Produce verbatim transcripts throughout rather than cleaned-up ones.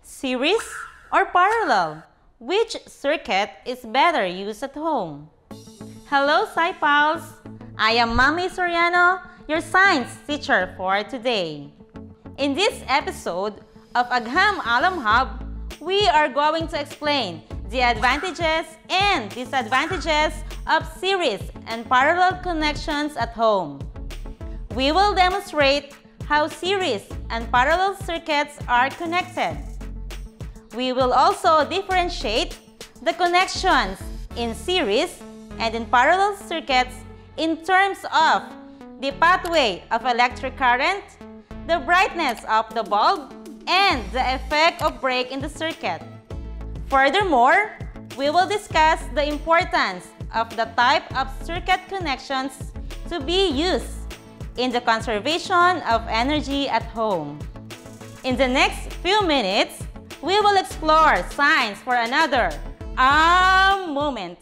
Series or parallel? Which circuit is better used at home? Hello, Sci Pals! I am Mami Soriano, your science teacher for today. In this episode of Agham Alam Hub, we are going to explain the advantages and disadvantages of series and parallel connections at home. We will demonstrate how series and parallel circuits are connected. We will also differentiate the connections in series and in parallel circuits in terms of the pathway of electric current, the brightness of the bulb, and the effect of break in the circuit. Furthermore, we will discuss the importance of the type of circuit connections to be used in the conservation of energy at home. In the next few minutes, we will explore science for another ah moment.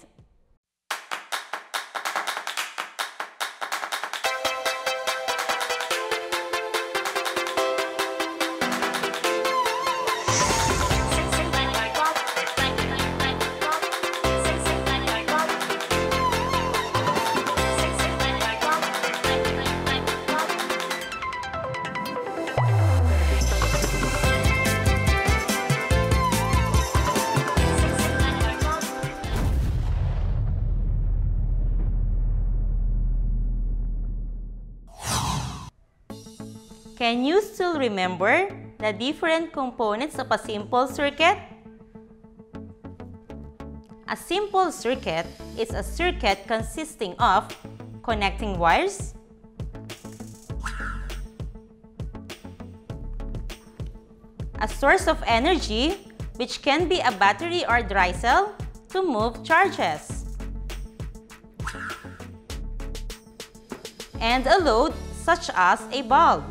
Can you still remember the different components of a simple circuit? A simple circuit is a circuit consisting of connecting wires, a source of energy, which can be a battery or dry cell to move charges, and a load such as a bulb.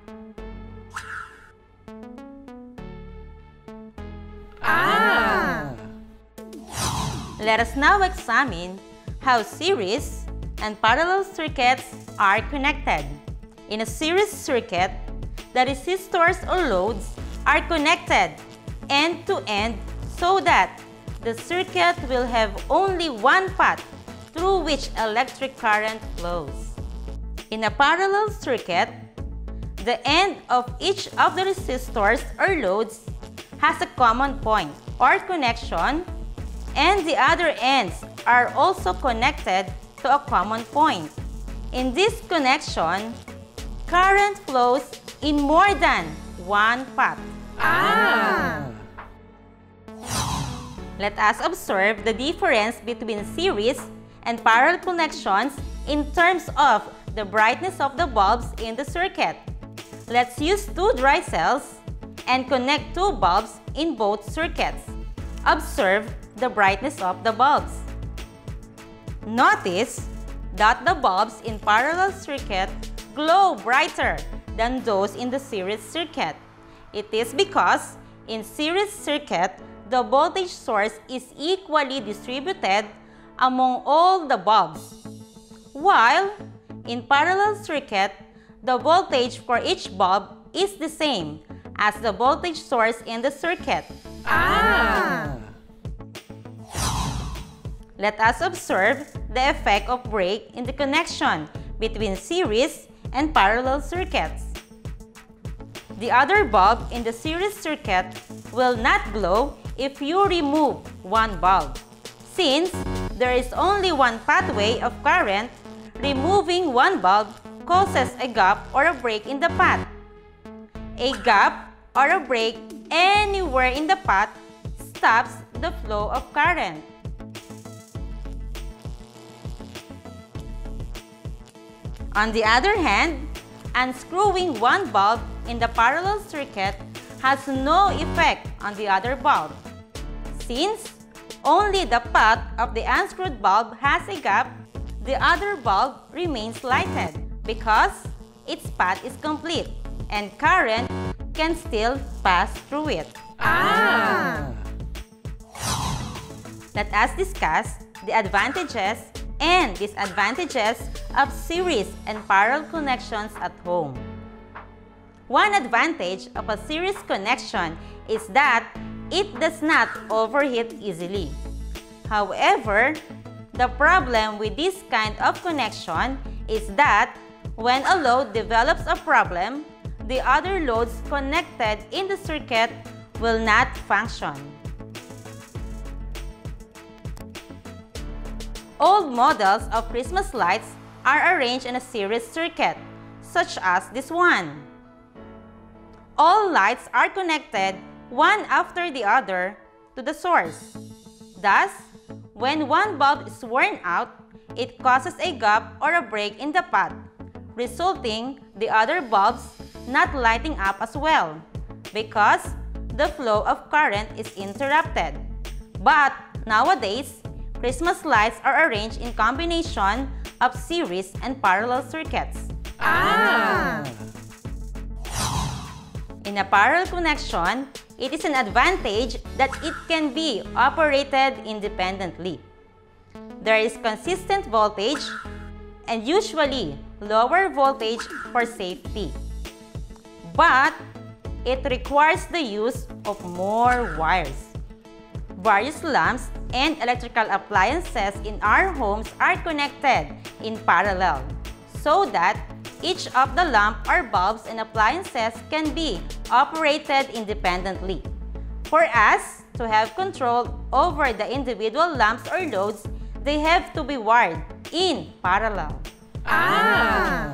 Ah! Let us now examine how series and parallel circuits are connected. In a series circuit, the resistors or loads are connected end to end so that the circuit will have only one path through which electric current flows. In a parallel circuit, the end of each of the resistors or loads has a common point or connection, and the other ends are also connected to a common point. In this connection, current flows in more than one path. Ah! Let us observe the difference between series and parallel connections in terms of the brightness of the bulbs in the circuit. Let's use two dry cells and connect two bulbs in both circuits. Observe the brightness of the bulbs. Notice that the bulbs in parallel circuit glow brighter than those in the series circuit. It is because in series circuit, the voltage source is equally distributed among all the bulbs, while in parallel circuit, the voltage for each bulb is the same as the voltage source in the circuit. Ah! Let us observe the effect of break in the connection between series and parallel circuits. The other bulb in the series circuit will not glow if you remove one bulb. Since there is only one pathway of current, removing one bulb causes a gap or a break in the path. A gap or a break anywhere in the path stops the flow of current. On the other hand, unscrewing one bulb in the parallel circuit has no effect on the other bulb, since only the path of the unscrewed bulb has a gap. The other bulb remains lighted because its path is complete and current can still pass through it. Ah! Let us discuss the advantages and disadvantages of series and parallel connections at home. One advantage of a series connection is that it does not overheat easily. However, the problem with this kind of connection is that when a load develops a problem, the other loads connected in the circuit will not function. Old models of Christmas lights are arranged in a series circuit, such as this one. All lights are connected one after the other to the source. Thus, when one bulb is worn out, it causes a gap or a break in the path, resulting the other bulbs not lighting up as well because the flow of current is interrupted. But nowadays, Christmas lights are arranged in combination of series and parallel circuits. Ah! In a parallel connection, it is an advantage that it can be operated independently. There is consistent voltage and usually lower voltage for safety. But it requires the use of more wires. Various lamps and electrical appliances in our homes are connected in parallel so that each of the lamp or bulbs and appliances can be operated independently. For us to have control over the individual lamps or loads, they have to be wired in parallel. Ah!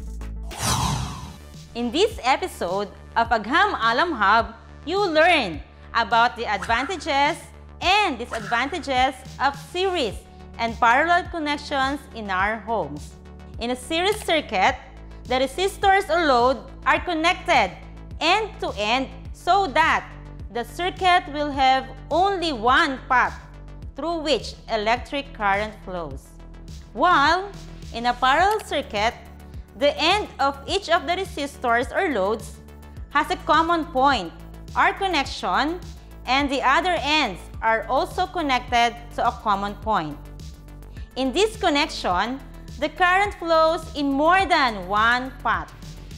In this episode of Agham Alam Hub, you learn about the advantages and disadvantages of series and parallel connections in our homes. In a series circuit, the resistors or load are connected end-to-end so that the circuit will have only one path through which electric current flows. While in a parallel circuit, the end of each of the resistors or loads has a common point or connection, and the other ends are also connected to a common point. In this connection, the current flows in more than one path.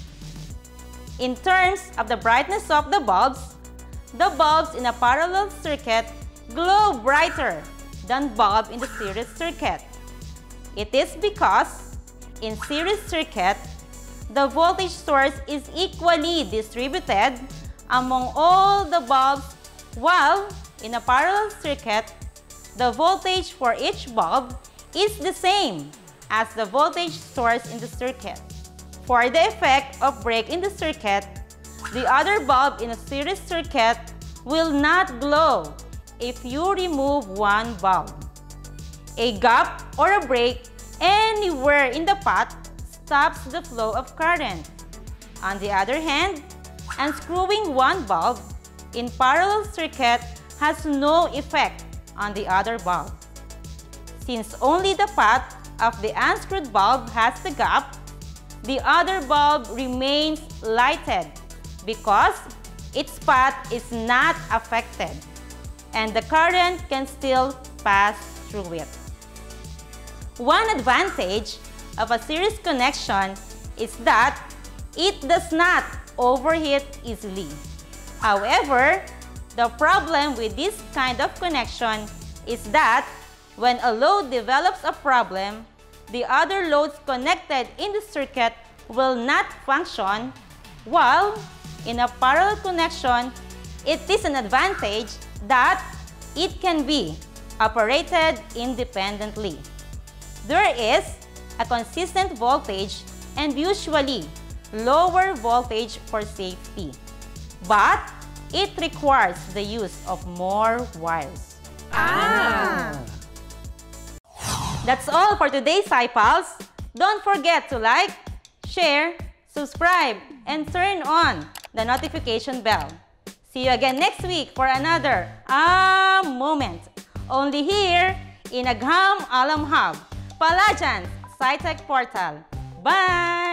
In terms of the brightness of the bulbs, the bulbs in a parallel circuit glow brighter than bulbs in the series circuit. It is because in series circuit, the voltage source is equally distributed among all the bulbs, while in a parallel circuit, the voltage for each bulb is the same as the voltage source in the circuit. For the effect of break in the circuit, the other bulb in a series circuit will not glow if you remove one bulb. A gap or a break anywhere in the path stops the flow of current. On the other hand, unscrewing one bulb in parallel circuit has no effect on the other bulb. Since only the path of the unscrewed bulb has the gap, the other bulb remains lighted because its path is not affected and the current can still pass through it. One advantage of a series connection is that it does not overheat easily. However, the problem with this kind of connection is that when a load develops a problem, the other loads connected in the circuit will not function, while in a parallel connection, it is an advantage that it can be operated independently. There is a consistent voltage and usually lower voltage for safety, but it requires the use of more wires. Ah! That's all for today's SciPals. Don't forget to like, share, subscribe, and turn on the notification bell. See you again next week for another Ah moment. Only here in Agham Alam Hub, Palajan's SciTech Portal. Bye!